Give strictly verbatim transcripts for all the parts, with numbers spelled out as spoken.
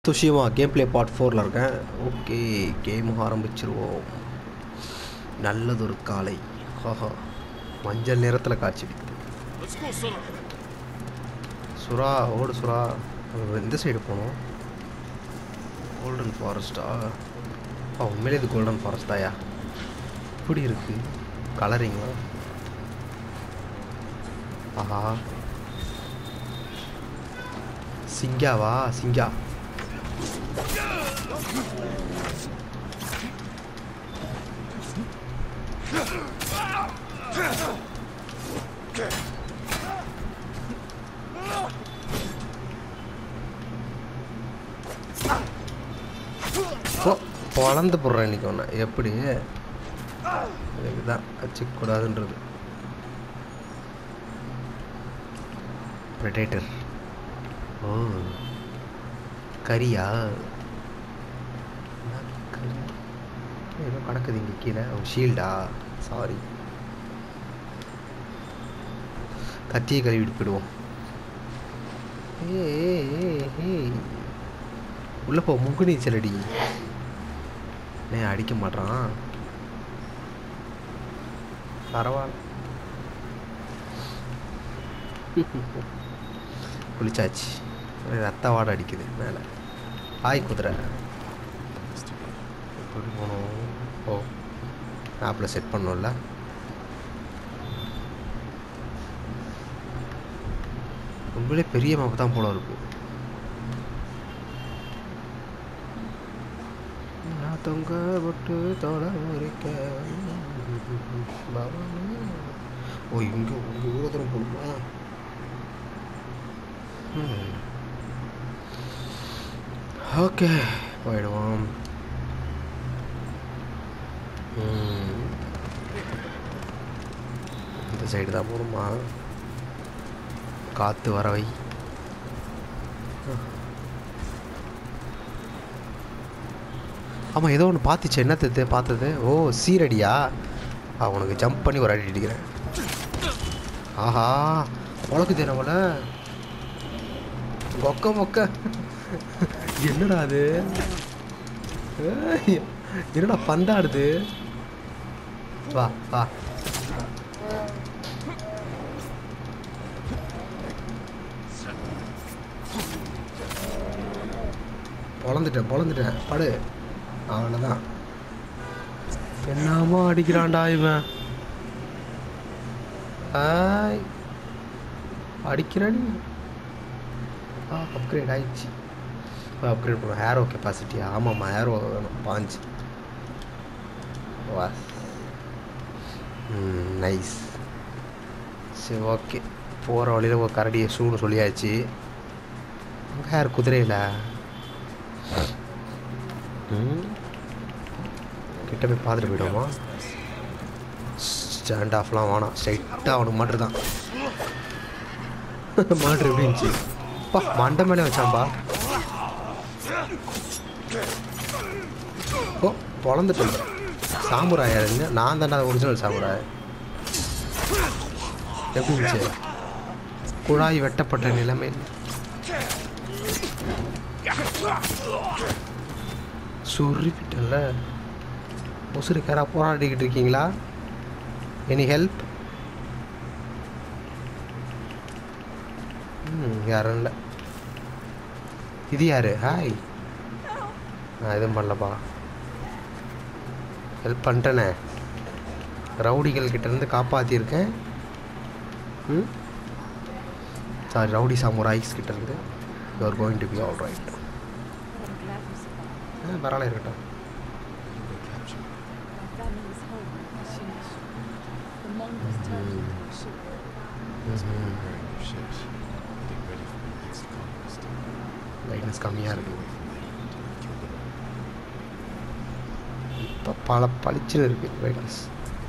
துஷிமா game play part ஃபோரில் இருக்கேன். Okay, game ஆரம்பிச்சிருவோம். நல்லதொரு காலை. ஹாஹா, மஞ்சள் நிறத்தில் காய்ச்சிடுது. சுறா ஓடு சுறா. இந்த சைடு போகணும். கோல்டன் ஃபாரஸ்ட்டா? ஆ, உண்மையிலே இது கோல்டன் ஃபாரஸ்ட்டாயா? இப்படி இருக்கு கலரிங்களா? ஆஹா, சிங்காவா? சிங்கா வளர்ந்து போடுறேன் இன்னைக்கு ஒன்று. எப்படி இதுதான் வச்சுக்கூடாதுன்றது. ப்ரெடேட்டர். ஓ, கரியா? ஏதோ கிடக்குது இங்கே கீழே. ஓ, ஷீல்டா? சாரி, கத்தியை கழுவிட்டு போயிடுவோம். ஏ ஏ உள்ள போ, முங்கு நீச்சல் அடி. ஏன் அடிக்க மாட்டான்? பரவாயில்ல, குளிச்சாச்சு. ரத்த வாடை அடிக்குது மேலே. ஆய் குதிரை எப்படி போகணும்? ஓ, ஆப்பில் செட் பண்ணோம்ல. உண்மையிலே பெரிய மேப் தான் போல இருக்கு. நான் தொங்க விட்டு தொட முறிக்க. ஓ, இங்கே உங்கள் ஊர தூரம் போடுமா? ஓகே, போயிடுவோம். இந்த சைடு தான் போகணுமா? காற்று வரவை. ஆமாம், ஏதோ ஒன்று பார்த்துச்சு. என்னத்து பார்த்தது? ஓ, சீரடியா? அவனுக்கு ஜம்ப் பண்ணி ஒரு அடி அடிக்கிறேன். ஆஹா, உனக்கு தெரியல கொக்க மொக்க. என்னடா அது? என்னடா பந்தாடுது? வா வா. பொழந்துட்டேன் பொழந்துட்டேன் படு. அவ்வளோதான். என்னமா அடிக்கிறான்டா இவன்? ஆய், அடிக்கிறான். ஆ, அப்கிரேட் ஆயிடுச்சு. இப்போ அப்கிரேட் பண்ணுவோம். ஹேரோ கெப்பாசிட்டியா? ஆமாம்மா, ஹேரோ வேணும். பாஞ்சு. வா, ம், நைஸ். சரி, ஓகே. போகிற வழியில் ஒரு கரடியை ஷூன்னு சொல்லியாச்சு. அங்கே ஹேர் குதிரையில் கிட்ட போய் பார்த்துட்டு போயிடுவோமா? ஸ்டாண்ட் ஆஃப்லாம் வேணாம், ஸ்ட்ரைட்டாக அவனுக்கு மாட்ரு தான். மாட்ரு எப்படி இருந்துச்சு? பா, மண்டை மேலே வச்சான்பா. ஓ, பொழந்துட்டு சாமுராயா இருங்க. நான் தானே ஒரிஜினல் சாமுராய். எப்படி இருந்துச்சு? குழாய் வெட்டப்பட்ட நிலைமை. சுருப்பிட்டல. முசுருக்காரா போராடிக்கிட்டு இருக்கீங்களா? Any help? ம், யாரும் இல்லை. இது யாரு? ஹாய். நான் எதுவும் பண்ணலப்பா. ஹெல்ப் பண்ணிட்டேனே. ரவுடிகள் கிட்டேருந்து காப்பாற்றியிருக்கேன். ம், சாரி, ரவுடி சாமுராய்ஸ் கிட்டேருந்து. You are going to be all right. பரவாயில்ல, இருக்கட்டும். லைட்னஸ் கம்மியாக இருக்குது. இப்போ பல பளிச்சுன்னு இருக்குது லைட்னஸ்.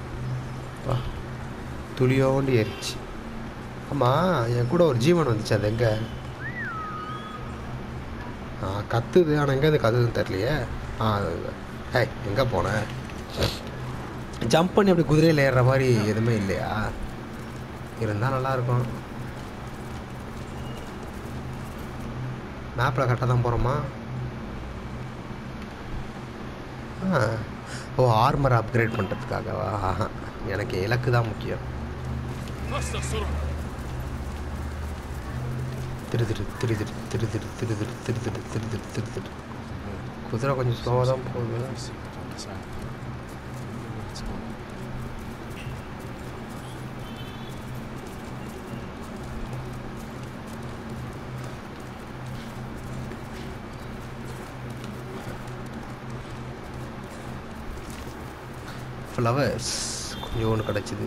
துளியோண்டு ஏறிச்சு. ஆமாம், என் கூட ஒரு ஜீவன் வந்துச்சு. அது எங்கே? ஆ, கத்துது. ஆனால் எங்கே அது கத்துதுன்னு தெரியலையே. ஆ, ஹே, எங்கே போனேன்? ஜம்ப் பண்ணி அப்படி குதிரையில் ஏறுற மாதிரி எதுவுமே இல்லையா? இருந்தால் நல்லாயிருக்கும். மேப்பில் கரெக்டாக தான் போகிறோமா? ஆ ஓ ஆர்மரை அப்கிரேட் பண்ணுறதுக்காகவா? எனக்கு இலக்கு தான் முக்கியம். திரு திரு திரு திரு திரு திரு திரு திரு திரு திரு திரு திரு திரு திரு குதிரை கொஞ்சம் ஸ்லோவாக தான் போகுது. ஃப்ளவர்ஸ் கொஞ்சம் ஒன்று கிடச்சிது.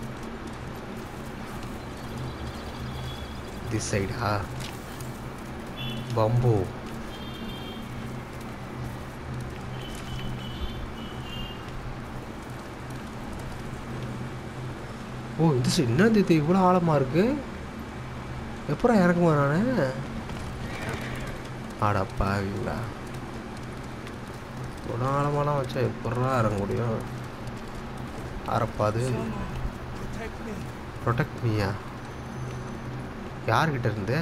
திஸ் சைடா பம்பு. ஓ இந்த சைடு என்னது இது இவ்வளோ ஆழமாக இருக்கு? எப்பறம் இறங்குமா நான்? ஆடப்பாவீங்களா, இவ்வளோ ஆழமாலாம் வச்சா எப்படா இறங்க முடியும்? அரப்பாது. ப்ரொடெக்ட் மீயா? யார்கிட்ட இருந்து?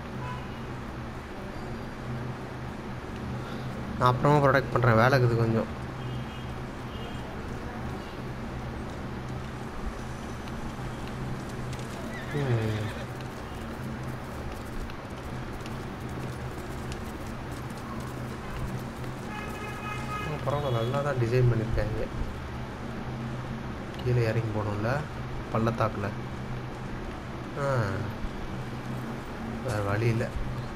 நான் அப்புறமா ப்ரொடெக்ட் பண்ணுறேன், வேலை இருக்குது கொஞ்சம். பரவாயில்ல, நல்லா தான் டிசைன் பண்ணியிருக்காங்க. கீழே இறங்கி போகணும்ல பள்ளத்தாக்கில். ஆ வேறு வழி இல்லை.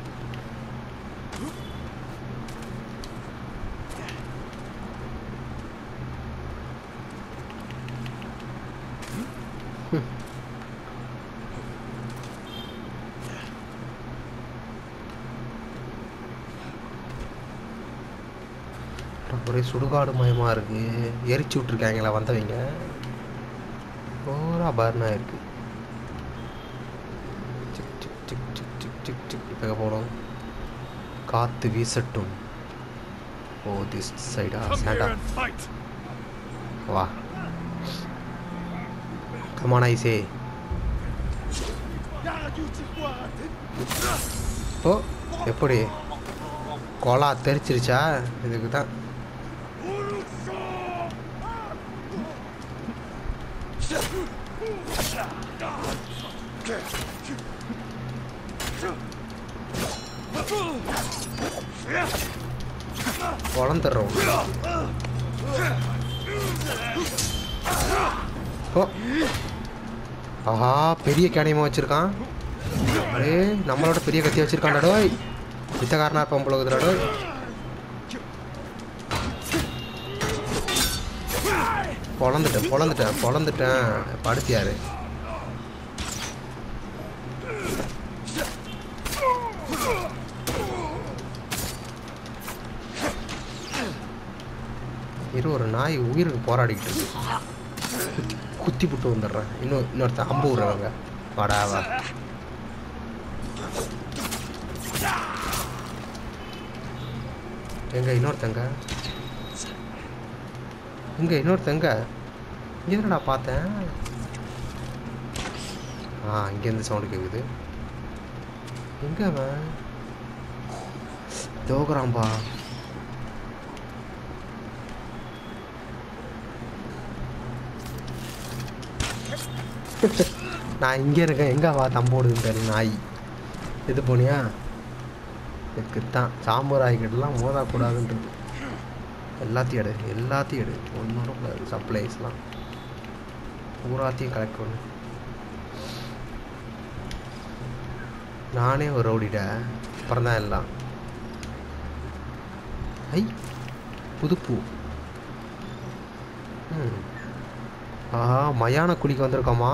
ஒரே சுடுகாடு மயமாக இருக்குது. எரிச்சு விட்ருக்காங்களா வந்தவங்க. ஓரா பர்னாக இருக்கு. சிக் சிக் சிக் சிக் சிக் சிக் சிக். இப்போ போகணும். காற்று வீசட்டும். ஓ திஸ் சைடா சாண்டா. வா கமான் ஐசே. ஓ எப்படி கொலா தெரிச்சிருச்சா? இதுக்கு தான் குழந்துடுறோம். ஓ ஆஹா பெரிய கேடயமாக வச்சுருக்கான். அரே நம்மளோட பெரிய கத்தி வச்சுருக்கான்டா. வித்தகாரனா இருப்பான் போல இருக்குதுடா. பொழந்துட்டேன் பொழந்துட்டேன் பொழந்துட்டேன். படுத்தியாரு இரு, ஒரு நாய் உயிருக்கு போராடிக்கிட்டு இருக்கு. குத்தி புட்டு வந்துடுறேன். இன்னும் இன்னொருத்தன் அம்பு விடுறவங்க. வாடாவா எங்க இன்னொருத்தங்க? இங்கே இன்னொருத்தங்க இங்கே என்னடா பார்த்தேன். ஆ இங்கேருந்து சவுண்டு கேட்குது. எங்கே அவன்? தோக்குறான்பா. நான் இங்கே இருக்கேன். எங்கே வா தம்போடுதுன்னு தெரியல. நாய் இது போனியா? இதுக்குத்தான் சாம்பராய்கிட்டலாம் மோதக்கூடாதுன்றது. எல்லாத்தையும் எடு எல்லாத்தையும் எடு ஒன்றோட கூடாது. சப்ளைஸ்லாம் பூராத்தையும் கலெக்ட் பண்ணு. நானே ஒரு ரவுடிட அப்புறம் தான் எல்லாம். ஐ புதுப்பூ. ம் ஆஹா மயான குழிக்கு வந்திருக்கோமா?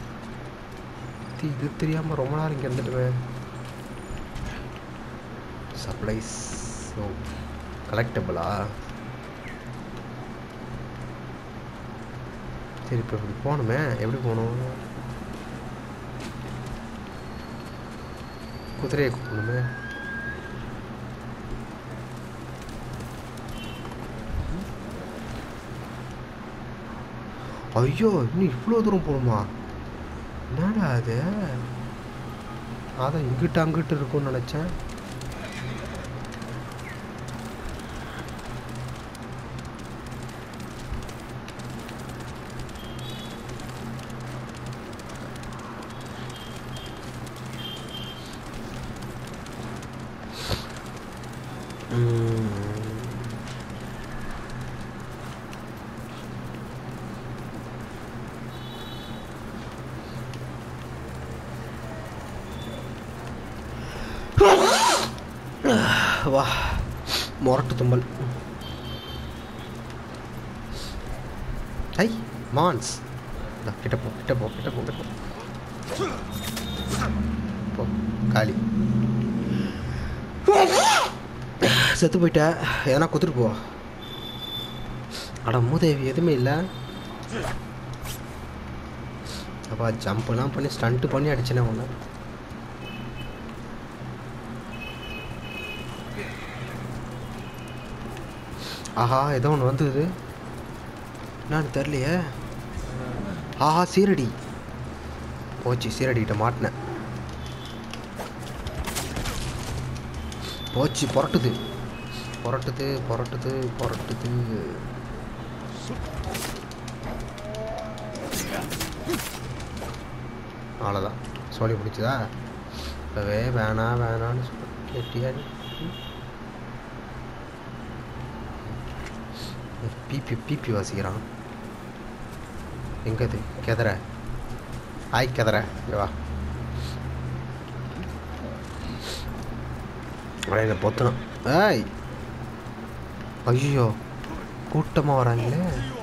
இது தெரியாமல் ரொம்ப நேரம் இங்கே இருந்துட்டுவேன். சப்ளைஸ் ஓ கலெக்டபிளா? சரி இப்போ இப்படி போகணுமே. எப்படி போகணும்? குதிரையை கூப்பிடணுமே. ஐயோ இன்னும் இவ்வளோ தூரம் போகணுமா? என்னடா அது? அதான் இங்கிட்டு அங்கிட்டு இருக்கும்னு நினச்சேன். வா மொரட்டு தும்பல். ஐ மான்ஸ் கிட்ட போ கிட்ட போ கிட்ட போ கிட்ட போ காலி. செத்து போயிட்ட. எதனா குத்துட்டு போ. அட மூதேவி எதுவுமே இல்லை. அப்பா ஜம்ப்லாம் பண்ணி ஸ்டண்ட்டு பண்ணி அடிச்சேனே ஒன்று. ஆஹா ஏதோ ஒன்று வந்தது. என்னன்னு தெரியலையே. ஆஹா சீரடி போச்சு. சீரடிக்கிட்ட மாட்டினேன். போச்சு. புரட்டுது புரட்டுது புரட்டுது புரட்டுது. அவ்வளோதான். சோழி பிடிச்சதா. இப்போவே வேணாம் வேணான்னு சொல்ல கேட்டியா? பிபி பிபி வாசிக்கிறான். எங்கது கெதற? ஆய் கெதற இங்கே வா. அடையில பொத்தணும். ஏய் ஐயோ கூட்டமாக வராங்களே.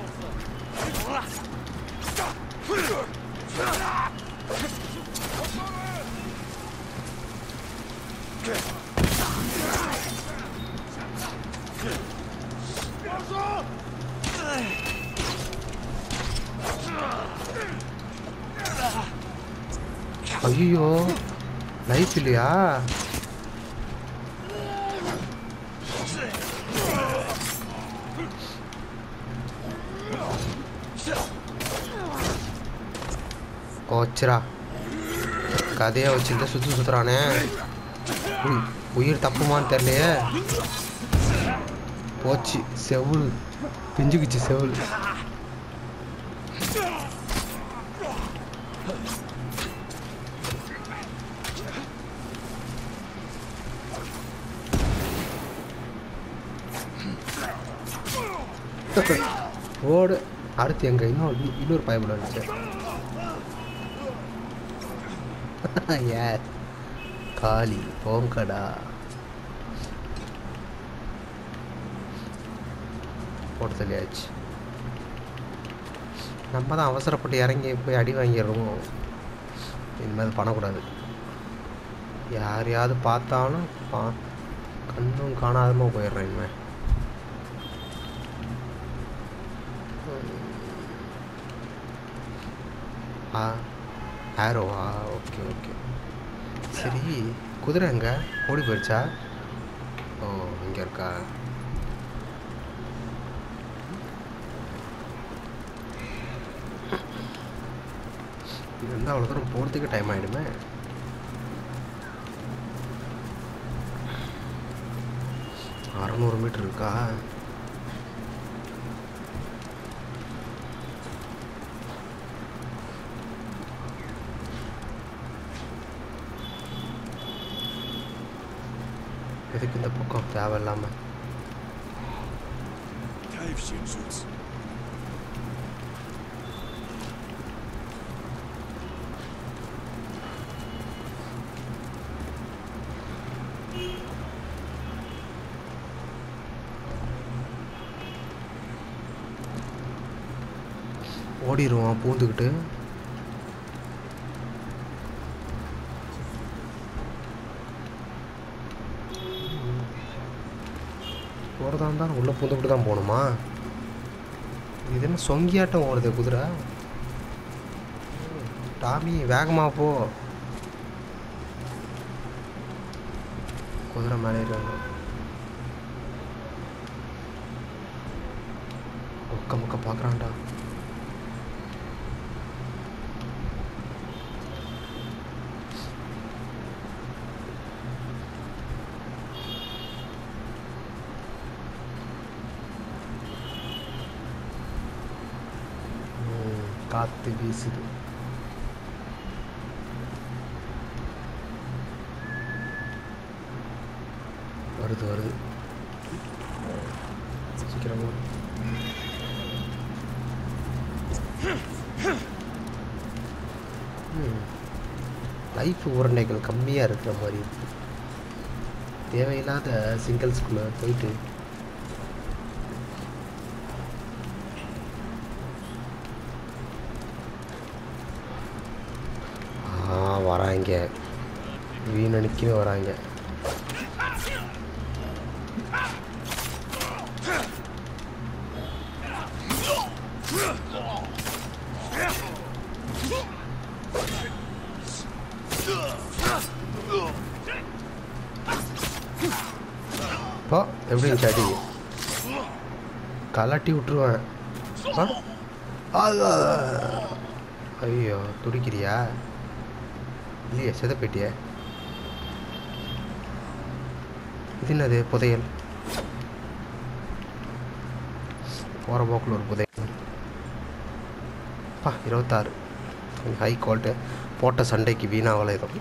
ஐயோ லைஃப் இல்லையா? கோச்சரா கதையை வச்சுட்டு சுற்றி சுற்றுறானே. உயிர் தப்புமான்னு தெரியலையே. போச்சு. செவுள் பிஞ்சுக்குச்சு செவுள். ஓடு. அடுத்து எங்க இன்னும் இன்னொரு பயப்பட இருந்துச்சு. யார் காளி போங்கடா. போட்டு சொல்லியாச்சு. நம்ம தான் அவசரப்பட்டு இறங்கி போய் அடி வாங்கிடுறோம். இனிமேல் பண்ணக்கூடாது. யாரையாவது பார்த்தாலும் பா கண்ணும் காணாதமாக போயிடுறேன் இனிமேல். ஆ ஆரோவா? ஓகே ஓகே சரி. குதிரை எங்க ஓடி போயிடுச்சா? ஓ இங்கே இருக்கா? இது வந்து அவ்வளோ தூரம் போகிறதுக்கு டைம் ஆகிடுமே. அறநூறு மீட்டர் இருக்கா? எதுக்கு இந்த பக்கம் தேவையில்லாம? ஓடிடுவான் பூந்துக்கிட்டு. போகிறதா இருந்தாலும் உள்ளே பூந்துக்கிட்டு தான் போகணுமா? இது என்ன சொங்கியாட்டம் ஓடுது குதிரை? டாமி வேகமாக போ. குதிரை மேலே முக்க முக்க பார்க்குறான்டா. காற்று வீசுது. வருது வருது. சீக்கிரம் லைஃப் உருண்டைகள் கம்மியாக இருக்கிற மாதிரி இருக்குது. தேவையில்லாத சிங்கிள்ஸ்குள்ளே போயிட்டு வராங்க, வீணடிக்கவே வராங்க. இப்போ எப்படி சடி கலட்டி விட்டுருவேன். ஐயோ துடிக்கிறியா? இல்லையே செத போயிட்டிய. இது என்னது? புதையல். போகிற போக்கில் ஒரு புதையல். பா இருபத்தாறு ஹை குவாலிட்டி. போட்ட சண்டைக்கு வீணாவலை இருக்கும்.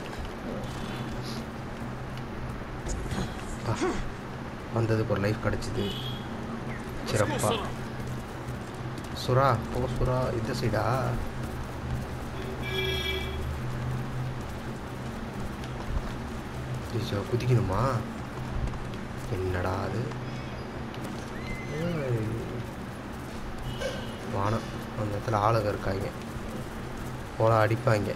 வந்ததுக்கு ஒரு லைஃப் கிடச்சிது. சிறப்பா. சுறா போ சுறா. இந்த சைடா? குதிக்கணுமா? என்னடா அது? வானம். அந்த இடத்துல ஆளுங்க இருக்காங்க போல, அடிப்பாங்க.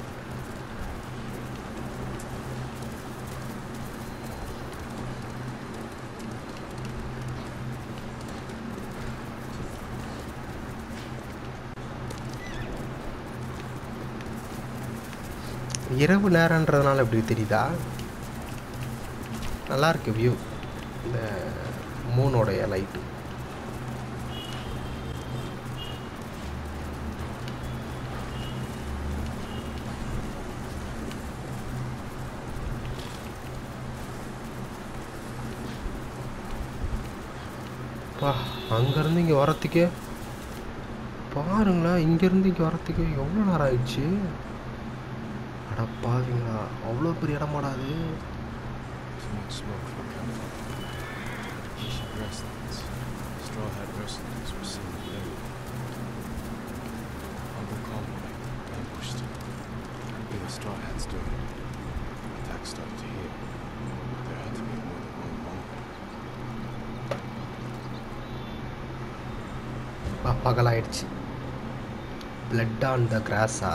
இரவு நேரன்றதுனால எப்படி தெரியுதா? நல்லா இருக்கு வியூ. இந்த மூனோடைய லைட்டு. பா அங்கேருந்து இங்கே வரத்துக்கே பாருங்களேன். இங்கேருந்து இங்கே வரத்துக்கு எவ்வளோ நேரம் ஆயிடுச்சு. அடப்பாவீங்களா, அவ்வளோ பெரிய இடமாடாது. பகலாயிடுச்சு. Blood on the கிராஸா?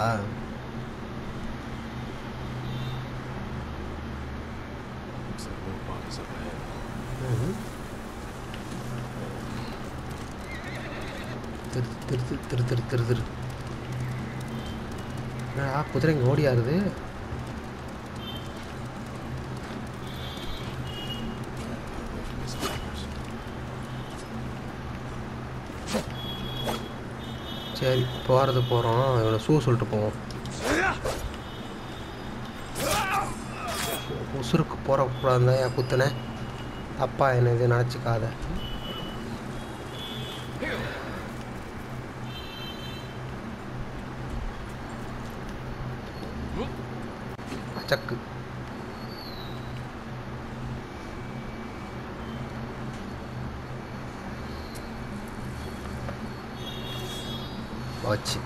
Thiru Thiru Thiru Thiru Thiru Thiru. என்னடா குதிரை இங்கே ஓடி ஆகுது? சரி போகிறது போகிறோம். இவனை ஷூ சொல்லிட்டு போவோம். உசுருக்கு போகிறக்கூடாது என் குத்துன அப்பா என்ன இது நினச்சிக்காத. சக்கு வச்சு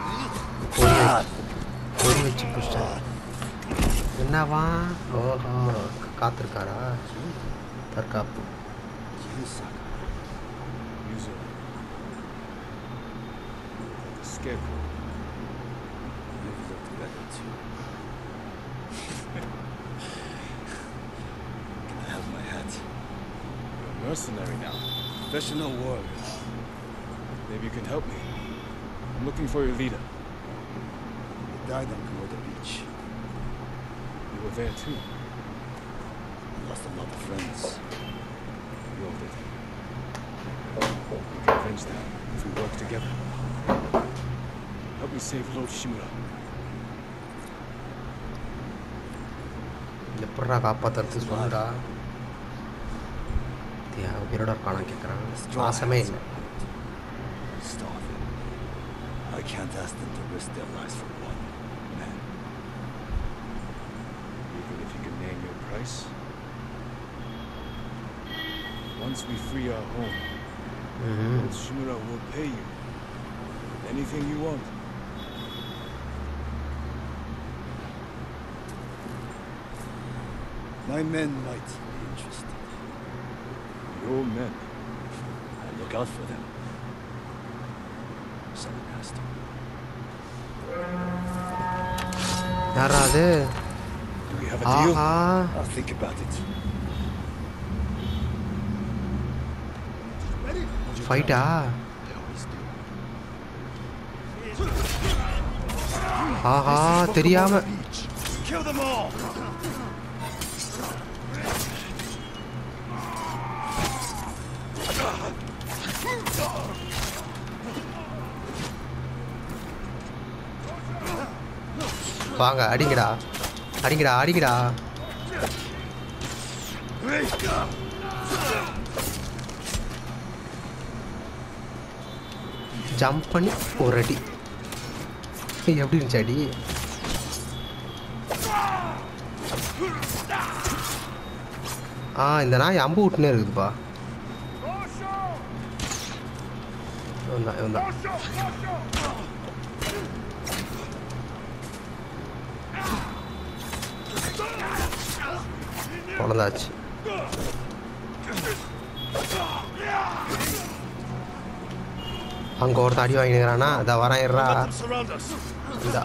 பொறி வச்சு பிடிச்சிட்டேன். என்னவா? ஓஹோ காத்திருக்காரா? தற்காப்பு. Mercenary now, professional warrior. Maybe you can help me. I'm looking for your leader. He died on Komoda Beach. You were there too. I lost a lot of friends. We all did. We can avenge them if we work together. Help me save Lord Shimura. எப்படா காப்பாத்துறது சொல்லுடா. உயிரோட இருக்கானா கேட்குறாங்க. மாசமே இல்லை. I can't ask them to risk their lives for one man. Even if you can name your price? Once we free our home, ம் Lord Shimura will pay you anything you want. My men might be interested. Your men. I look out for them. Someone has to. யாரா அது? Do we have a deal? Aha I'll think about it. ஃபைட்டா? I always do. ஆஹா தெரியாம. Kill them all! வாங்க அடிங்கடா அடிங்கடா அடிங்கடா. Jump பண்ணி ஒரு அடி. எப்படி இருந்துச்சு அடி? ஆ இந்த நாய் அம்பு விட்டுனே இருக்குதுப்பா. இவன்தான் இவன்தான். குழந்தாச்சு. அங்கே ஒருத்தன் அடி வாங்கிக்கிறானா? அதை வராயிடுறா. இதா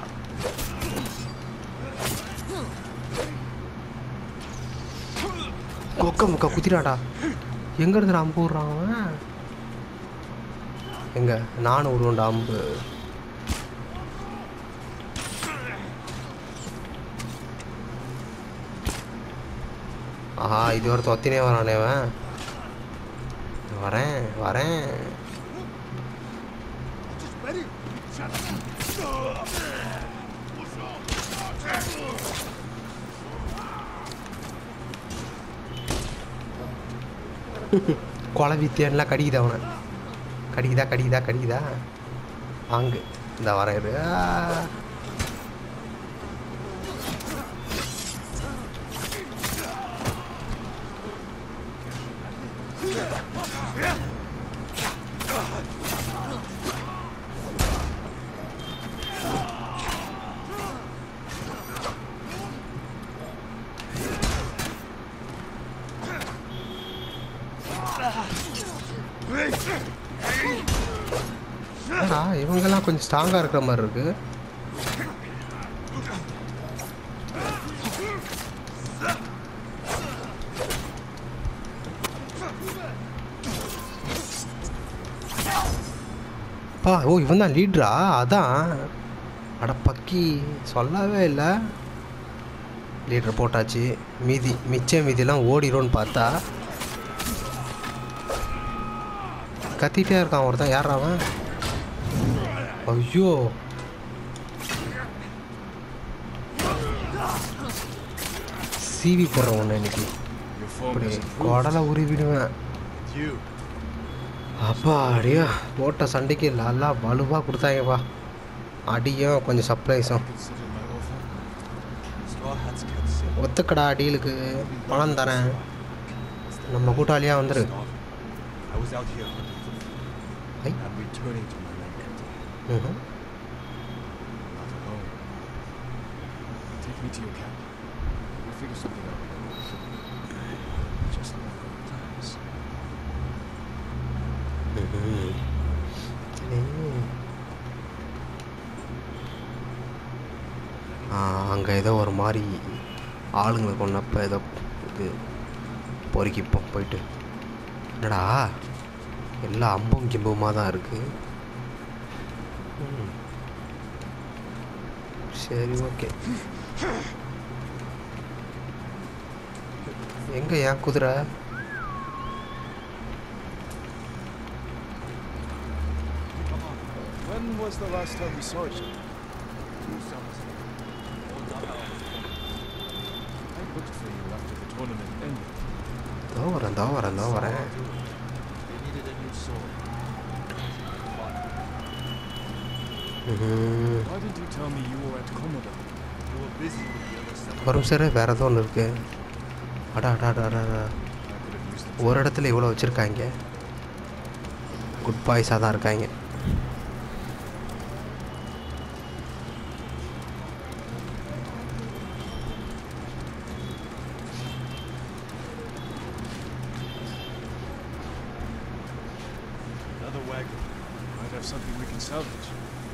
கொக்க முக்க குத்திராடா. எங்க இருந்து அம்பு விடுறான் அவன்? எங்க நானும் விடுவோண்டா அம்பு. ஆஹா இது ஒரு தொத்தினே வரானே அவன். வரேன் வரேன். கொலை வித்தியன்லாம் கடிக்குதா அவனை? கடிக்குதா கடிக்குதா கடிக்குதா? அங்கு இந்த வரையிரு. இவங்கெல்லாம் கொஞ்சம் ஸ்ட்ராங்கா இருக்கிற மாதிரி இருக்கு. பா ஓ இவன் தான் லீடரா? அதான் அட பக்கி சொல்லவே இல்லை. லீடர் போட்டாச்சு. மீதி மிச்ச மீதிலாம் ஓடிடும்னு பார்த்தா கத்திட்டே இருக்கான் ஒருத்தன். யார் அவன்? ஐயோ சீவி போடுறேன் ஒன்று இன்னைக்கு. இப்படி குடலை உருவிடுவேன். அப்பா அடியா போட்ட சண்டைக்கு நல்லா வலுவாக கொடுத்தாங்கப்பா. அடியும் கொஞ்சம் சர்ப்ரைஸும். ஒத்துக்கடா டீலுக்கு பணம் தரேன். நம்ம கூட்டாளியாக வந்துரு. ஐ ம் Not alone. Take me to your camp. We'll figure something out. Just like old times. அங்கே ஏதோ ஒரு மாதிரி ஆளுங்களை கொண்டப்போ ஏதோ இது பொறுக்கிப்போம் போயிட்டு. என்னடா எல்லாம் அம்பும் கிம்புமாக தான் இருக்குது. சரி ஓகே. எங்க ஏன் குதிரை? When was the last time we saw each other? I looked for you after the tournament ended. தோ வரேன் தோ வரேன் தோ வரேன். They needed a new sword. Why did you tell me you were at Komoda? You were busy with the other stuff. வரும் sir வேறு ஏதோ ஒன்று இருக்குது. அடா அடா அடா அடா. I could have used the ஒரு இடத்துல இவ்வளோ வச்சுருக்காங்க. குட் பாய்ஸாக தான் இருக்காங்க. Another wagon. Might have something we can salvage.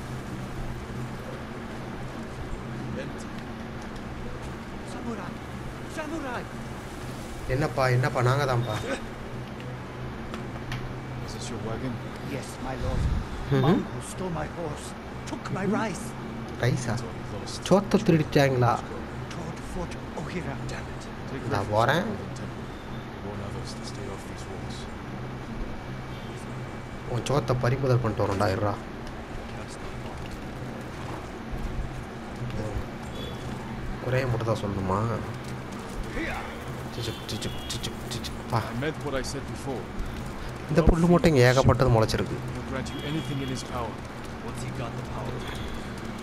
Empty. Samurai! Samurai! என்னப்பா என்னப்பா நாங்கள் தான்ப்பா. Is this your wagon? Yes, my lord. Mhm. Mongols stole my horse, took my rice, Raiza? It's all lost. சோத்தை திருடிட்டாங்களா? toward Fort Ohira. Damn it. Take நான் refuge போகிறேன். in the Golden Temple. Warn others to stay off these walls. உன் சோத்தை பறிமுதல் பண்ணிட்டு வரோம்டா இருடா. Cast not locked. குறைய மட்டும் தான் சொல்லணுமா? சிச்சுப் சிச்சுப் சிச்சுப் சிச்சுப்பா. I meant what I said before. இந்த புல்லு மட்டும் இங்கே ஏகப்பட்டது முளைச்சிருக்கு. He'll grant you anything in his power. What's he got the power to do?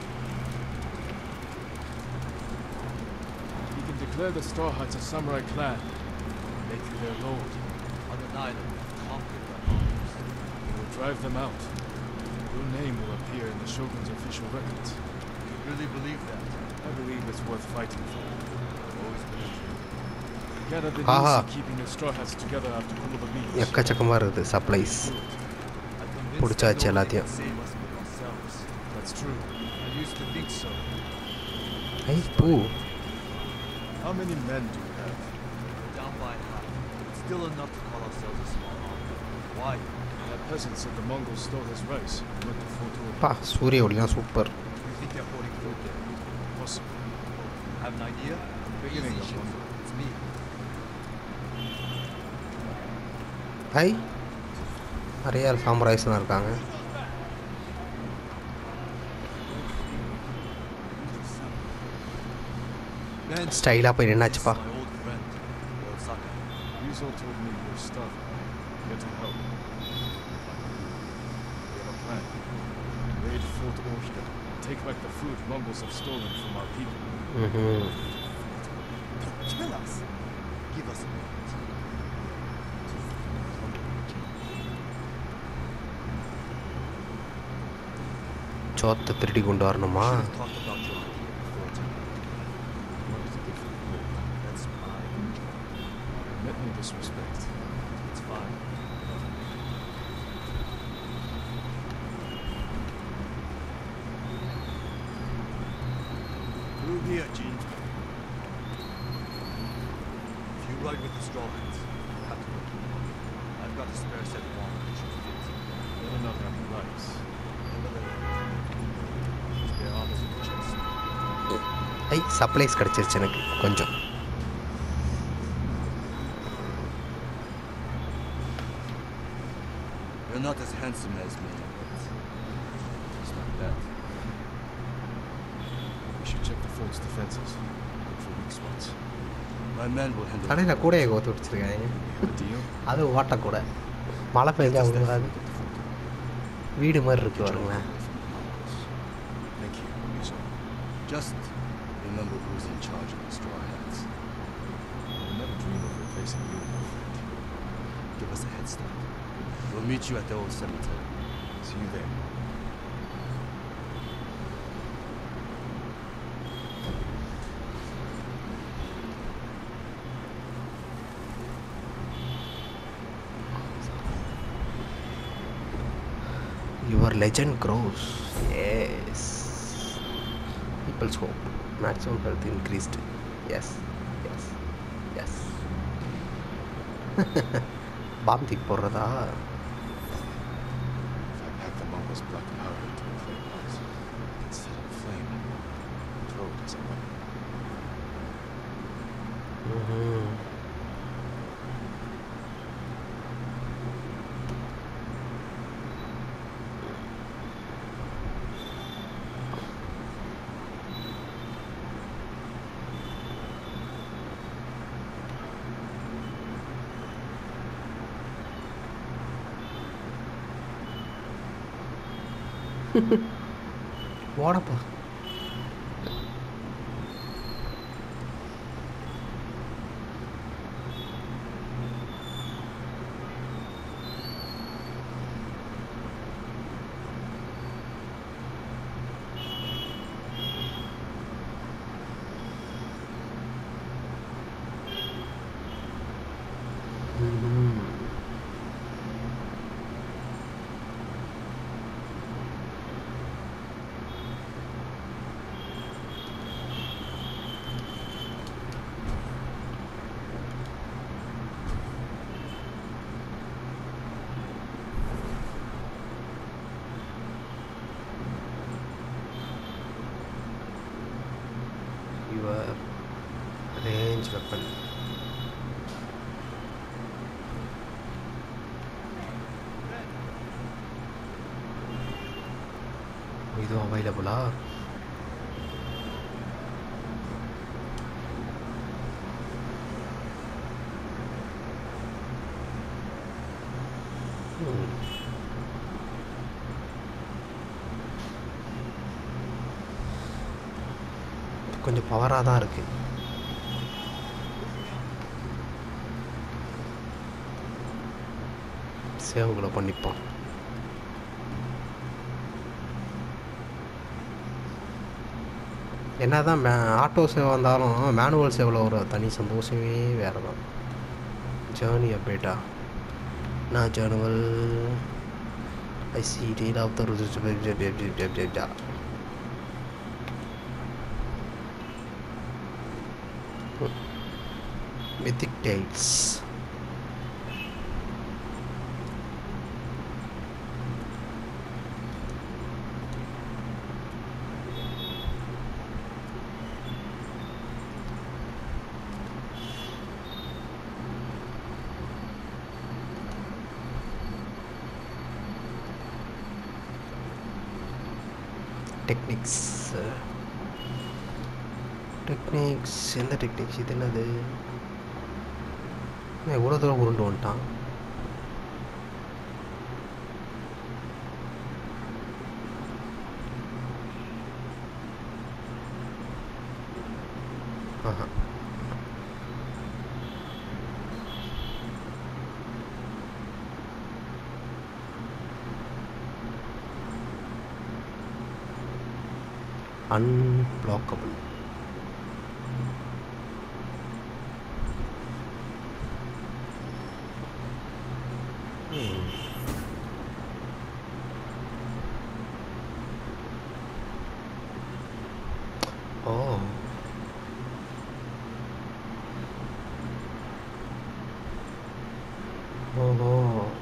He can declare the Straw Hats a samurai clan. Make you their lord. On an island, conquered by Mongols. He will drive them out. Your name will appear in the Shogun's official records. You really believe that? I believe it's worth fighting for. I've always been a dreamer. Gather the Aha. news of keeping the Straw Hats together after Kuruba meets. எக்கச்சக்கமாக இருக்குது supplies. I'm convinced பிடிச்சாச்சு that nobody எல்லாத்தையும். can save us but ourselves. That's true. I used to think so. ஐ பூ. How many men do you have? We're down by half. Still enough to call ourselves a small army. Why? That peasant said the Mongols stole his rice and went to Fort Ohira. பா சூரிய ஒளிலாம் super. You think they're hoarding food there? Possible. Have an idea? Beginning Easy, of one. Shinzo. It's me. ஐ நிறைய samurais தான் இருக்காங்க. Ben, ஸ்டைலாக போய் this is நின்னாச்சுப்பா. my old friend, Osaka. Ryuzo told me you were starving. Here to help. We have a plan. Raid Fort Ohira and take back the food Mongols have stolen from our people. ம். Kill us. Give us a minute. சோத்தை திருடி கொண்டு வரணுமா? Should have talked about your idea before attacking. What is the difference? That's mine. I meant no disrespect. It's fine. Through here, Jin. If you ride with the Straw Hats, you have to look. I've got a spare set of armor that should fit. Better not have rice. Spare armor's in the chest. ஐ supplies கிடச்சிருச்சு எனக்கு கொஞ்சம். You're not as handsome as me, but just like that. We should check the fort's defenses. Look for weak spots. My men will handle கடையில் கூடையை கோத்து வச்சுருக்காங்க. We have a deal? அது ஓட்டக்கூட மழை பெஞ்சா விழுகாது. வீடு மாதிரி இருக்கு பாருங்களேன். Thank you, Ryuzo. Just remember who's in charge of the Straw Hats. I will never dream of replacing you, my friend. Give us a head start. We'll meet you at the old cemetery. See you there. Your legend grows. Yes. People's hope. Maximum health increased. Yes. Yes. Yes. Bomb தூக்கி போடுறதா? If I pack the Mongols' black powder into a clay box, I can set it aflame and throw it as a weapon. ம்ஹும். ஓடப்பா. இதுவும் அவைலபிளா? கொஞ்சம் பவராக தான் இருக்கு. சேவ்களை பண்ணிப்போம். என்ன தான் மே ஆட்டோ சேவ் வந்தாலும் மேனுவல் சேவில் ஒரு தனி சந்தோஷமே வேறு தான். ஜேர்னி அப்டேட்டா? நான் ஜேர்னவல் ஐ C deal of the mythic tales. Techniques. Techniques எந்த டெக்னிக்ஸ்? இது என்னது? எவ்வளோ தூரம் உருண்டு வந்துட்டான். ஆஹா, அன்பிளாக்கபிள். ஓ, ஓஹோ,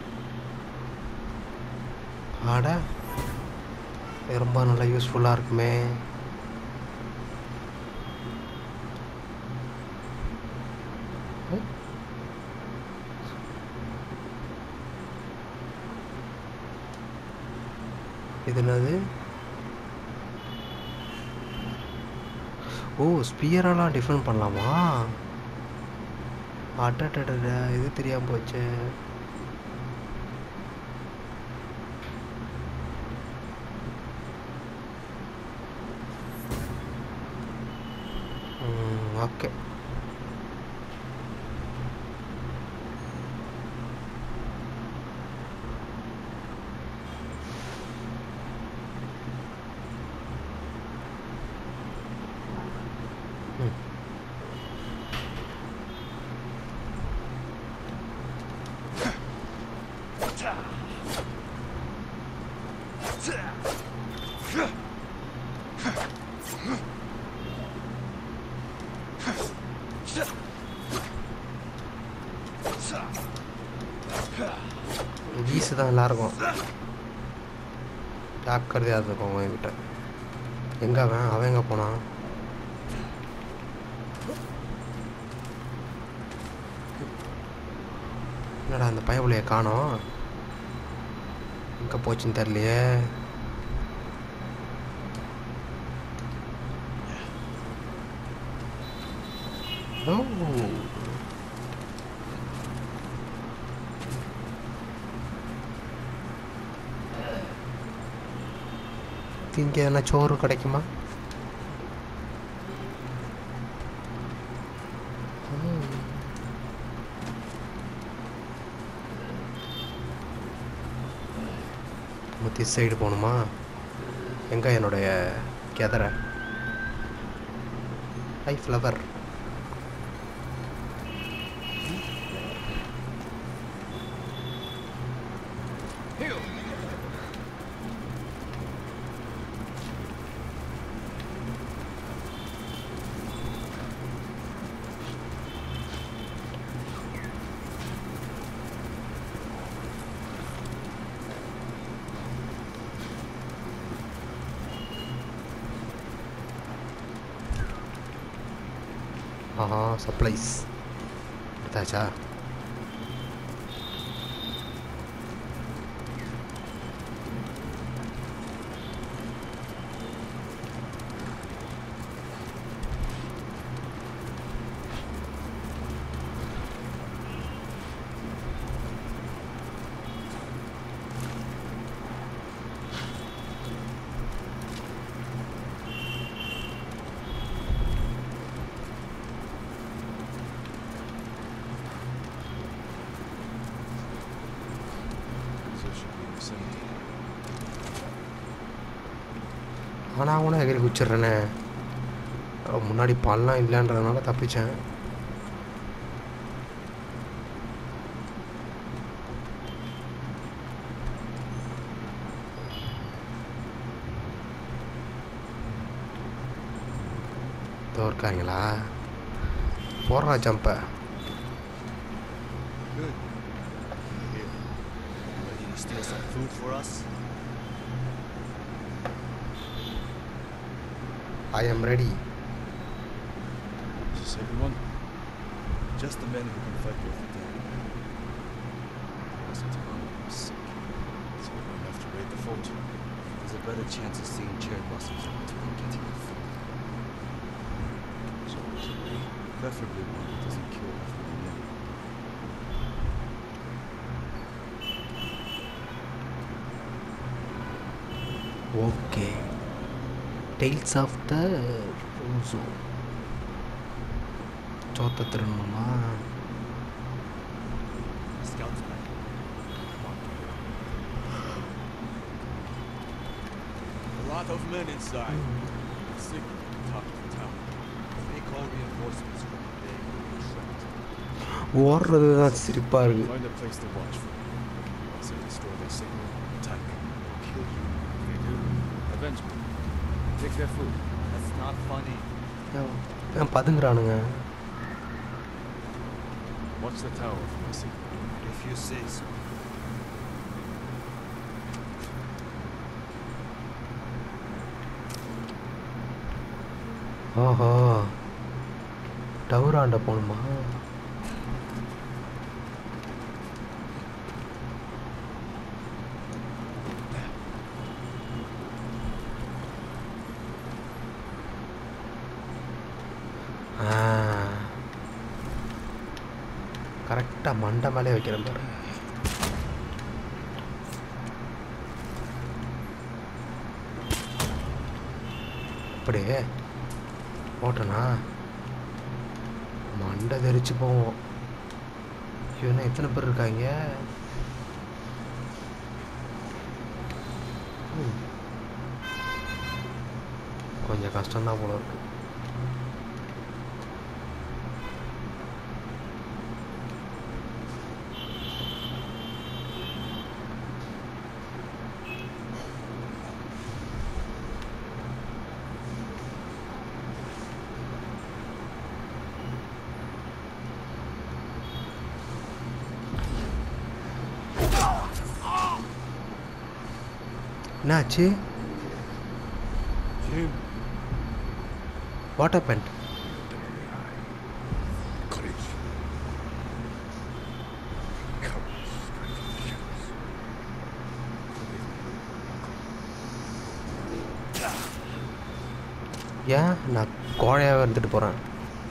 ஆடா, ரொம்ப நல்லா யூஸ்ஃபுல்லாக இருக்குமே. இது என்னது? ஓ, ஸ்பியரெல்லாம் டிஃபெண்ட் பண்ணலாமா? அட்டட, இது தெரியாமல் போச்சு. ஓகே, வீசு தான் எல்லாருக்கும் ஜாக்கிரதையாக இருக்கும். என்கிட்ட எங்கே அவன் அவன் எங்கே போனான்? என்னடா அந்த பயபுலையை காணோம், எங்கே போச்சுன்னு தெரியலையே. ஓ, இங்கே என்ன சோறு கிடைக்குமா? முத்தி சைடு போகணுமா? எங்கே என்னுடைய கெதரை? ஐ ஃப்ளவர். ஆஹா, சப்ளைஸ் எடுத்தாச்சா? vicinity. ஆனால் கூட எகிரி குச்சிட்றேனே. முன்னாடி பல்லாம் இல்லைன்றதுனால தப்பிச்சேன். இருக்காங்களா? போடுறா Jambai. Good. Here. Ready to steal some food for us? I am ready. Is this everyone? Just the men who can fight both of them. Listen to me. I'm sick. So we're going to have to raid the fort. There's a better chance of seeing cherry blossoms than getting your food. So there's a way. Preferably one that doesn't kill everyone in. Okay. Tales of the Zoo. சோத்த திருணுமா? Scouts back. A lot of men inside. Sick. Top of the town. They call reinforcements from the bay and trapped. ஓடுறது தான் சிரிப்பாக இருக்குது. Find a place to watch for. Once they destroy their signal, attack. They'll kill you. If they do, avenge me. Take their food. That's not funny. ஏன் பதுங்குறானுங்க? Watch the tower for my signal. If you say so. ஓஹோ, tower ஆண்ட போகணுமா? கரெக்டாக மண்டை மேலே வைக்கிறேன் பாரு. அப்படியே போட்டனா மண்டை தெரிச்சு போவோம். இவனா எத்தனை பேர் இருக்காங்க? கொஞ்சம் கஷ்டம்தான் போல இருக்கு. என்னாச்சு? Jim. What happened? Courage. Courage. ஏன் நான் கோழையாக இருந்துட்டு போகிறேன்?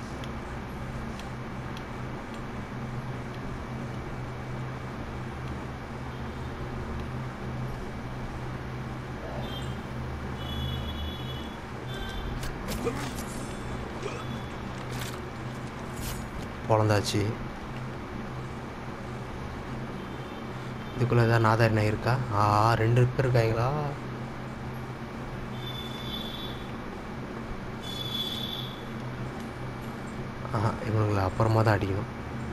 பொழந்தாச்சு. இதுக்குள்ளே ஏதாவது நாதாரினா இருக்கா? ஆ, ரெண்டு பேர் இருக்காங்களா? ஆஹா, இவனுங்களை அப்புறமா தான் அடிக்கணும்.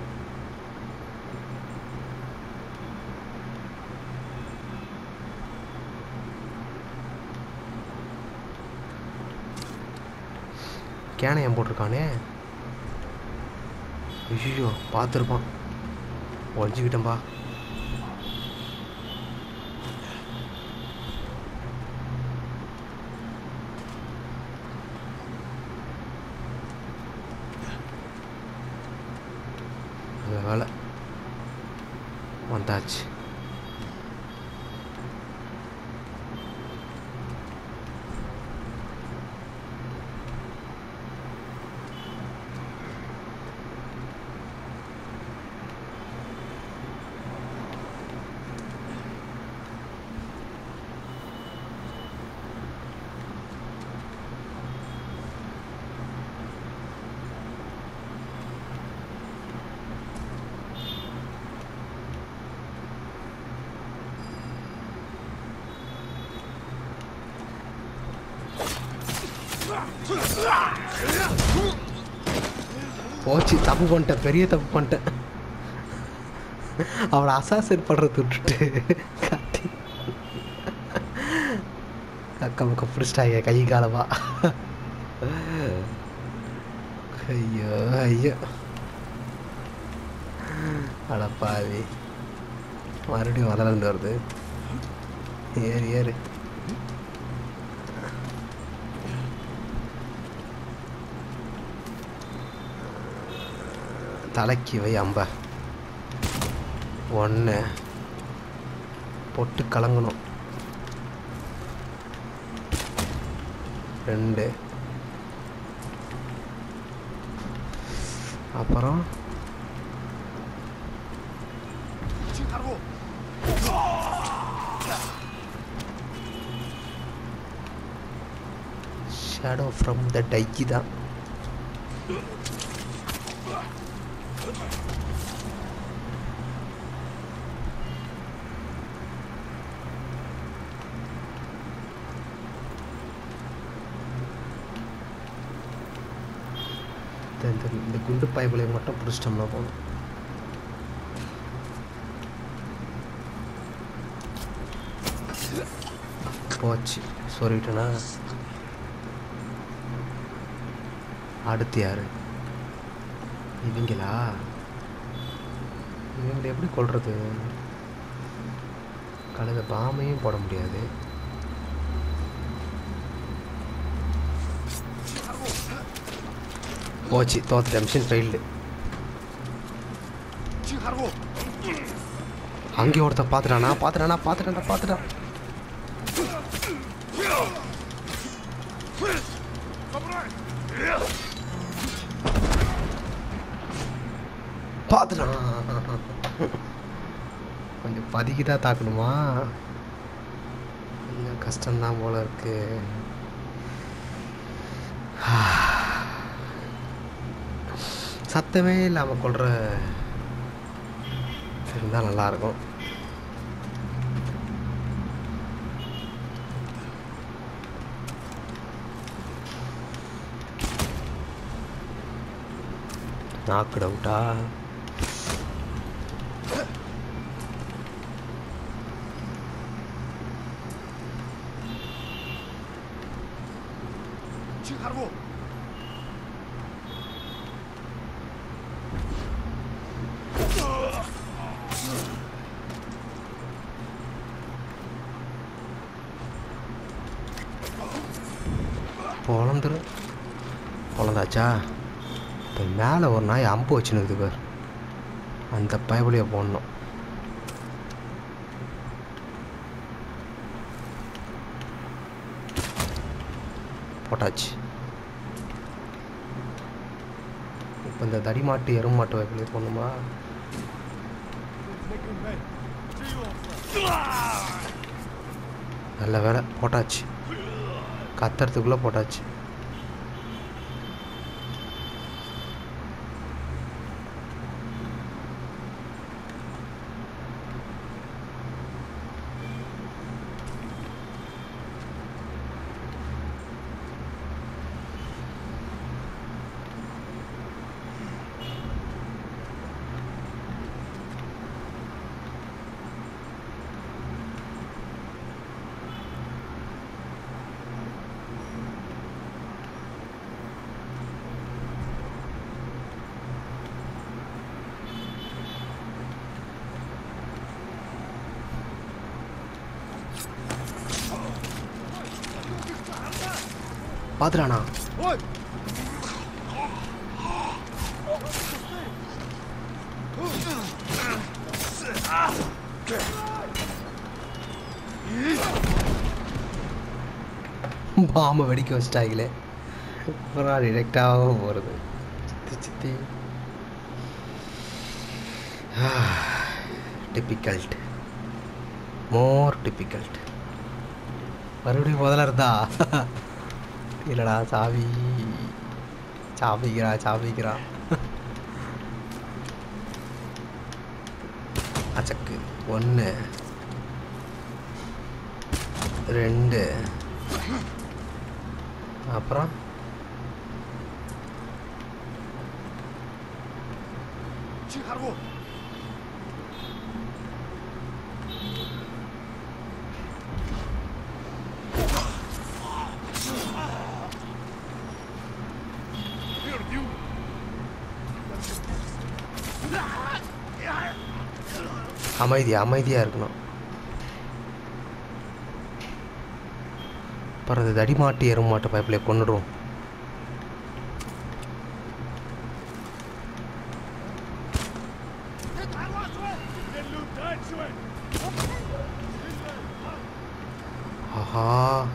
கேனையம் போட்டிருக்கானே. ஐயோ, பார்த்துருப்பான். ஒழிஞ்சிக்கிட்டேன்பா. நல்ல வேலை வந்தாச்சு. போச்சு, தப்பு பண்ணிட்டேன், பெரிய தப்பு பண்ணிட்டேன். அவளை அசாசர் படுறது விட்டுட்டு கத்தி அக்கா பக்கம் பிடிச்சிட்டாங்க கை காலமா. ஐயோ ஐயோ அடப்பாவி, மறுபடியும் வளர்ந்து வருது. ஏறு ஏறு. தலைக்கு வை அம்ப. ஒன்று பொட்டு கலங்கணும். ரெண்டு, அப்புறம் ஷேடோ ஃப்ரம் த டைக்கி தான். இந்த குண்டு பைப்பிலை மட்டும் பிடிச்சிட்டோம்னா போதும். போச்சு, சொல்லிட்டேனா. அடுத்து யாரு? இவங்களா? இவங்களை எப்படி கொள்றது? கழுத பாமையும் போட முடியாது. போச்சு, தோத்துட்ட. Machine failed. அங்கே ஒருத்த பார்த்துட்டானா பார்த்துட்டானா பார்த்துட்டானா பார்த்துட்டான். பார்த்துட்டான். கொஞ்சம் பதுக்கிதான் தாக்கணுமா? கொஞ்சம் கஷ்டம்தான் போல இருக்கு. சத்தமே இல்லாமல் கொள்கிற இருந்தால் நல்லாயிருக்கும். நாக்கு டவுட்டா? பொழந்துரு. பொழந்தாச்சா? இப்போ மேலே ஒரு நாய் அம்பு வச்சுன்னு பார், அந்த பைபிளையே போடணும். போட்டாச்சு. இப்போ இந்த தடிமாட்டு எருமாட்டு பைபிளையே போடணுமா? நல்ல வேலை போட்டாச்சு, கத்துறதுக்குள்ளே போட்டாச்சு. பாத்துறானா? பாம்பை வெடிக்க வச்சிட்டாங்களே. அப்புறம் டிரெக்டாக போகிறது. சித்தி சித்தி டிபிக்கல்ட், மோர் டிபிக்கல்ட். மறுபடியும் முதல்ல இருந்தா இல்லைடா, சாவி சாவிக்கிறா சாவிக்கிறா. அச்சக்கு. ஒன்று, ரெண்டு, அப்புறம் 징하고. அமைதி அமைதியாக இருக்கணும். அப்புறம் அது தடிமாட்டி எருமாட்ட பைப்பில் கொண்டுடுவோம். ஆஹா,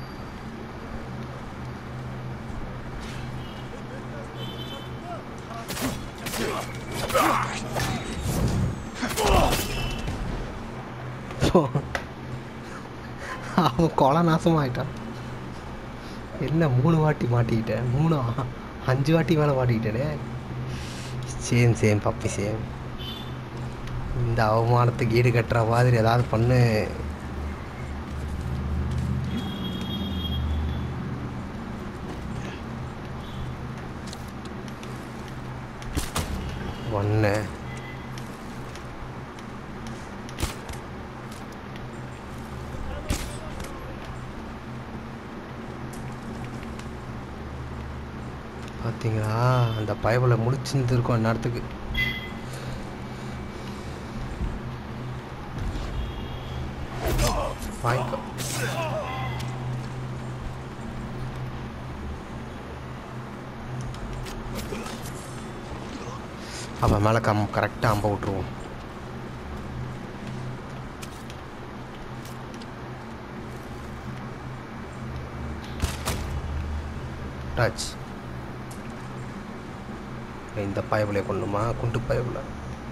அவன் கொலை நாசமாயிட்டான். என்ன மூணு வாட்டி மாட்டிக்கிட்டேன், மூணு அஞ்சு வாட்டி மேலே மாட்டிக்கிட்டேனே. Shame shame puppy shame. இந்த அவமானத்துக்கு ஈடு கட்டுற மாதிரி ஏதாவது பண்ணு. ஒன்று பார்த்தீங்களா, அந்த பயபலை முடிச்சுருந்துருக்கோம் அந்நேரத்துக்கு. வாங்கிக்கோ. அவன் மேலே கம் கரெக்டாக அம்ப விட்ருவோம். டச். இந்த பயபலையை கொண்டுமா, குண்டு பயபலை.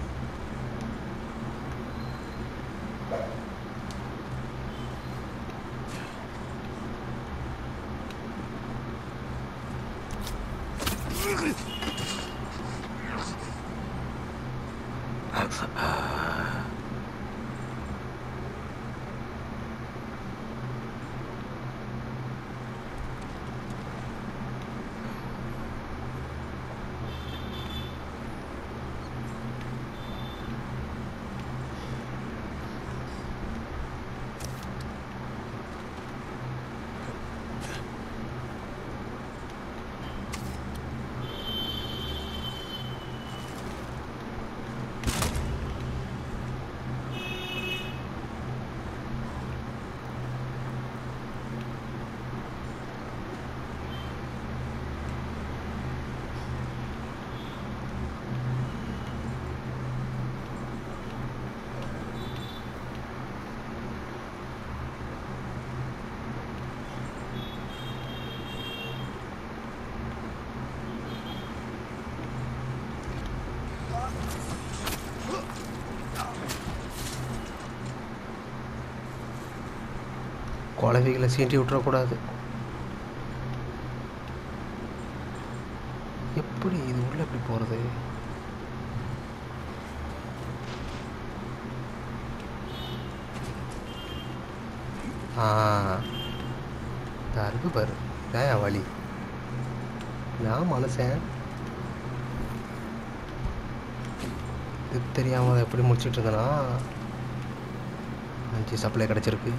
குழந்தைகளை சீண்டி விட்டுறக்கூடாது. எப்படி இது உள்ள எப்படி போகிறது? ஆ, இருக்கு பாரு, ஏன் வழி. நான் மனுஷன் இது தெரியாமல் எப்படி முடிச்சுட்டு இருந்தேன்னா அஞ்சு சப்ளை கிடச்சிருக்கு.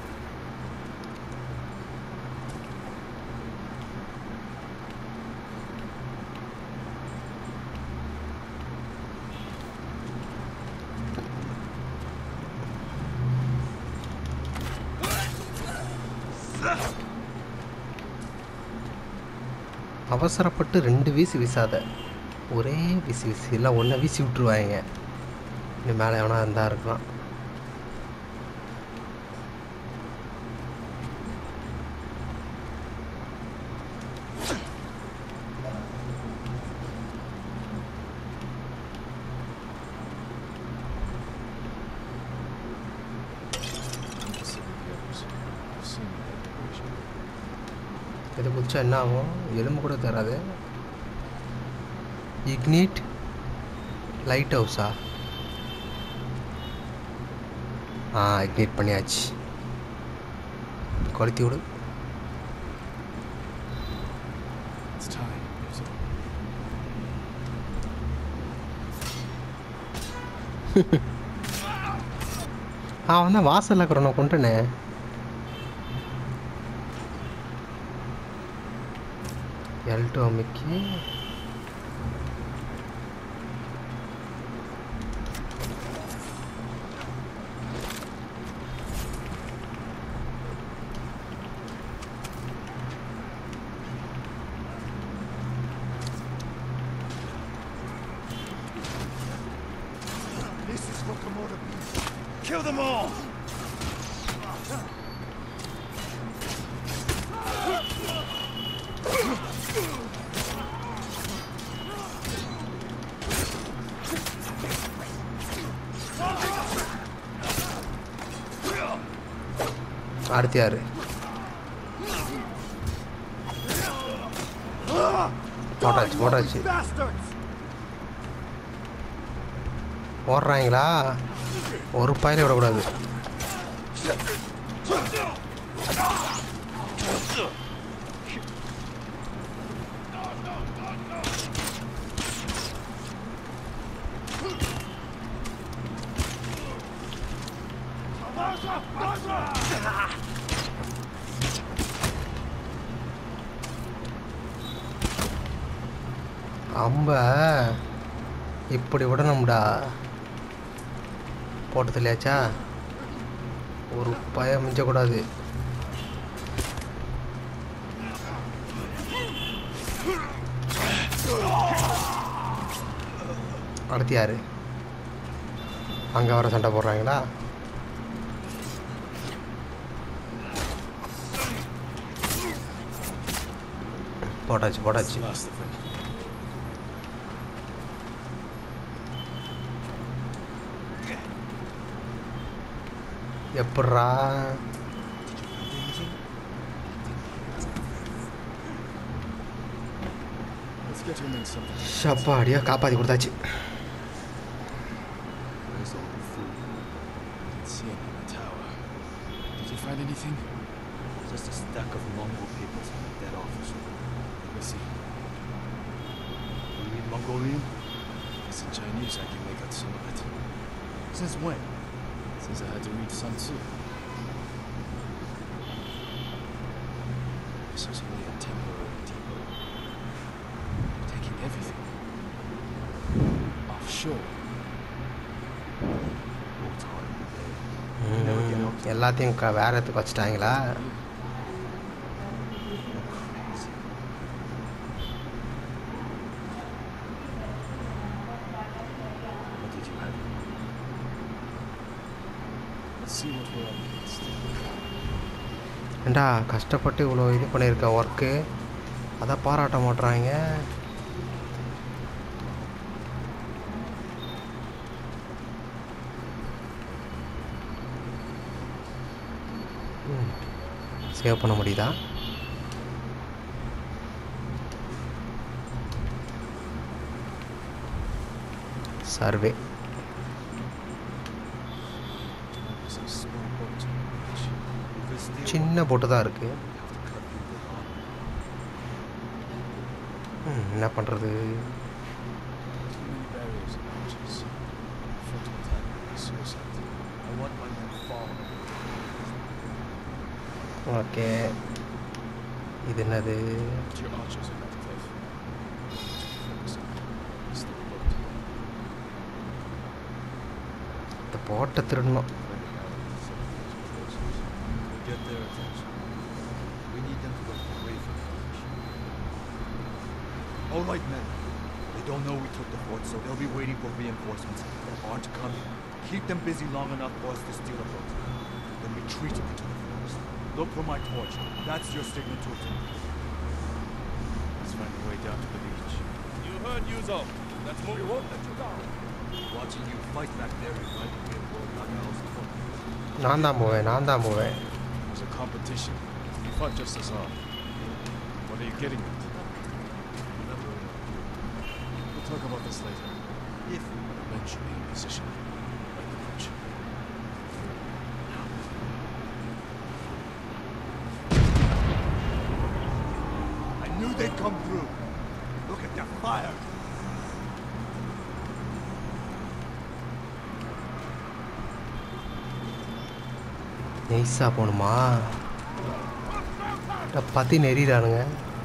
அவசரப்பட்டு ரெண்டு வீசி வீசாத, ஒரே வீசி வீசி இல்லை ஒன்றை வீசி விட்டுருவாங்க. இன்னும் மேலே எவனா இருந்தால் இருக்கலாம். இது குச்சா என்ன ஆகும்? எலும்பு கூட தராது. இக்னிட் லைட் ஹவுஸா? ஆ, இக்னிட் பண்ணியாச்சு. கொளுத்தி விடு. அவன் தான் வாசல்ல இருக்கிறவனை கொண்டுனே. எல் டூ அமிக்கி This is what Komodo means. Kill them all! அடுத்து யாரு? போட்டாச்சு போட்டாச்சு. Bastards! ஓடுறாங்களா? ஒரு பயிரை விடக்கூடாது. அம்ப இப்படி விடணும்டா. போட்டு தெரியாச்சா? ஒரு பயம் மிஞ்சக்கூடாது. அடுத்து யாரு? அங்கே வர சண்டை போடுறாங்களா? போட்டாச்சு போட்டாச்சு. எப்பட்றா? Let's get your men something. ஷப்பாடியா காப்பாற்றி கொடுத்தாச்சு. Where's all the food? Didn't see any in the tower. Did you find anything? Just a stack of Mongol papers from a dead officer. Let me see. You read Mongolian? It's in Chinese. I can make out some of it. Since when? Since I had to read Sun Tzu. This was only a temporary depot. Taking everything. Offshore. What's hard to bear? ம், எல்லாத்தையும் க வேற இடத்துக்கு வச்சுட்டாங்களா? Crazy. What did you have? Let's see what we're up against. ஏண்டா கஷ்டப்பட்டு இவ்வளோ இது பண்ணியிருக்க ஒர்க்கு, அதை பாராட்ட மாட்றாங்க. சேவ் பண்ண முடியுதா? Survey There's a small boat on the beach. If it's still சின்ன போட்டு தான் இருக்குது. we have to cut through the line. ம், என்ன பண்ணுறது? Too many barriers and arches. Frontal attack would be suicide. I want my men far. Okay, இது என்னது? Put your archers in that cliff. Focus on it. Stay boat. இந்த போட்டை திருடணும். We'll get their attention. We need them to look away from the beach. All right, men. They don't know we took the fort, so they'll be waiting for reinforcements that aren't coming. Keep them busy long enough for us to steal a boat. Then retreat into the forest. Look for my torch. That's your signal to attack. Let's find a way down to the beach. You heard Yuzo. Let's move. We won't let you down. Watching you fight back there reminded me of World Nagal's fort. நான் தான் போவேன் நான் தான் போவேன். It was a competition. You fought just as hard. What are you getting at? Never We'll talk about this later. if Eventually in position. Like the punch. I knew they'd come through. Look at their fire. நைஸாக போகணுமா? பற்றி நெறிறானுங்க.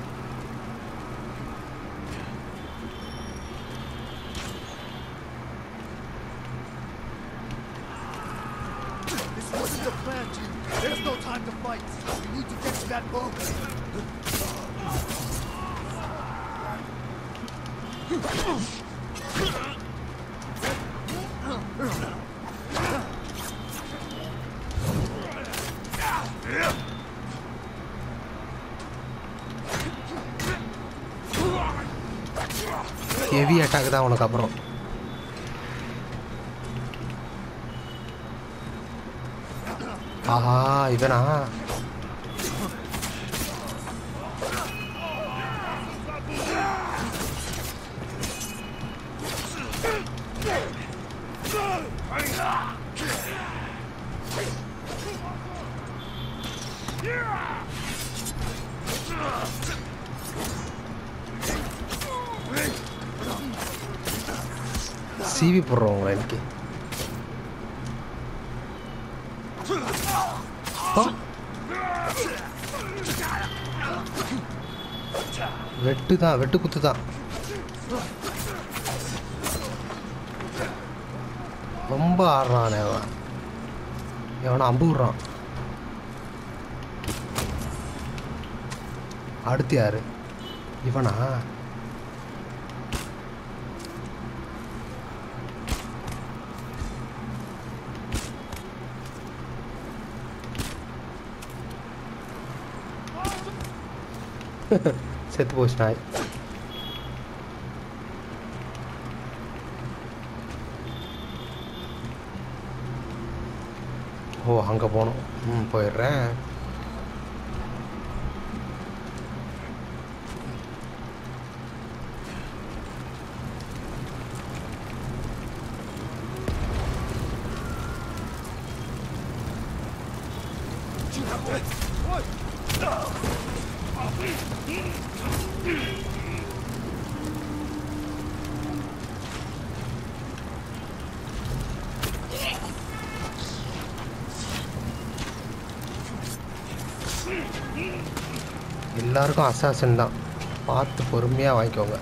Heavy attack தான் உனக்கு அப்புறம். ஆஹா இவனா? சீவி போடுறவங்களா எனக்கு? வெட்டு தான், வெட்டு குத்து தான். ரொம்ப ஆடுறான் அவன். எவனை அம்பு விடுறான். அடுத்து யாரு? இவனா? செத்து போச்சு நாய். ஓ அங்கே போகணும். ம் போயிடுறேன். எல்லாருக்கும் அசாசன் தான், பார்த்து பொறுமையாக வாங்கிக்கோங்க.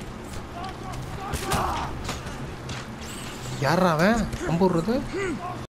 யாரா அவன் அம்பு விடுறது?